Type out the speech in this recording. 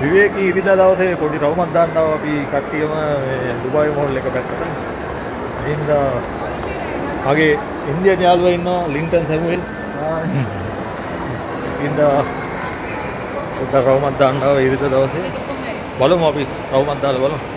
විවේකී ඉරිදා දවසේ පොඩි රවුමක් දාන්නවා අපි කට්ටියම දුබායි මෝල් එක පැත්තට. ඉතින් මගේ ඉන්දියානු යාළුවා ඉන්නවා ලින්ටන් සැමුවෙල්. ඉතින් පොඩි රවුමක් දාන්නවා ඉරිදා දවසේ. බලමු අපි රවුමක් දාලා බලමු.